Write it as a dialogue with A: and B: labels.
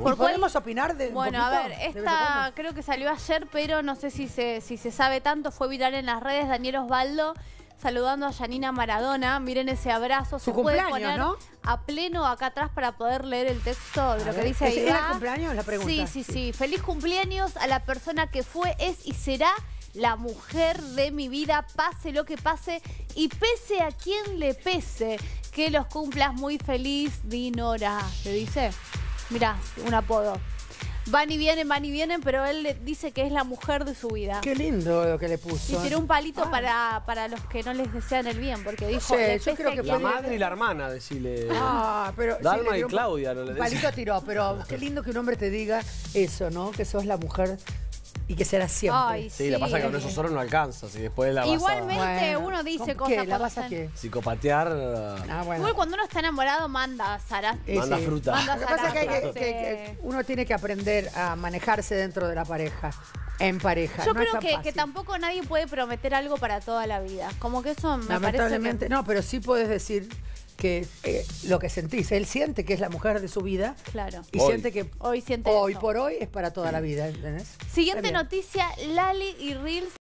A: ¿Podemos opinar de
B: Bueno,
A: un
B: a
A: poquito?
B: ver,
A: ¿De vez en
B: esta
A: cuando?
B: creo que salió ayer, pero no sé si se sabe tanto. Fue viral en las redes. Daniel Osvaldo saludando a Janina Maradona. Miren ese abrazo.
A: Su
B: Se puede
A: cumpleaños,
B: poner
A: ¿no?
B: a pleno acá atrás para poder leer el texto de lo que dice ahí.
A: ¿Es el cumpleaños? La pregunta.
B: Sí. Feliz cumpleaños a la persona que fue, es y será la mujer de mi vida, pase lo que pase y pese a quien le pese. Que los cumplas muy feliz, Dinora. ¿Le dice? Mirá, un apodo. Van y vienen, pero él le dice que es la mujer de su vida.
A: Qué lindo lo que le puso.
B: Y tiró un palito para los que no les desean el bien, porque dijo...
A: Sí,
B: le
A: yo
B: pese
A: creo que
B: a
C: La
B: quien-
C: madre y la hermana, decirle.
A: Pero
C: Dalma
A: le
C: y
A: tiró
C: Claudia, no le
A: un palito tiró, pero qué lindo que un hombre te diga eso, ¿no? Que sos la mujer y que serás siempre.
B: Ay,
C: Sí, la pasa que con eso solo no alcanza. Si después la vas
B: Igualmente
C: a
B: uno dice
A: ¿cómo qué?
B: cosas
A: ¿La
B: cuando
A: vas a
B: están-
A: qué?
C: psicopatear,
A: Bueno.
B: Igual cuando uno está enamorado manda Sara.
C: manda
A: Sí.
C: fruta.
B: Manda
A: Lo que pasa es que,
B: zarape,
A: que uno tiene que aprender a manejarse dentro de la pareja, en pareja.
B: Yo
A: no es
B: creo
A: tan
B: que
A: fácil.
B: tampoco nadie puede prometer algo para toda la vida. Como que eso me parece
A: Lamentablemente,
B: que...
A: no, pero sí puedes decir que lo que sentís. Él siente que es la mujer de su vida
B: Claro.
A: y
C: Hoy.
A: siente que
B: Hoy siente
A: hoy
B: eso.
A: por hoy es para toda la vida, ¿entendés?
B: Siguiente
A: Está bien.
B: noticia, Lali y Reels